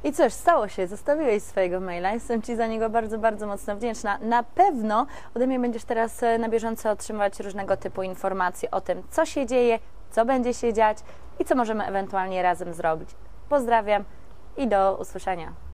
I cóż, stało się, zostawiłeś swojego maila, jestem Ci za niego bardzo, bardzo mocno wdzięczna. Na pewno ode mnie będziesz teraz na bieżąco otrzymywać różnego typu informacje o tym, co się dzieje, co będzie się dziać i co możemy ewentualnie razem zrobić. Pozdrawiam i do usłyszenia.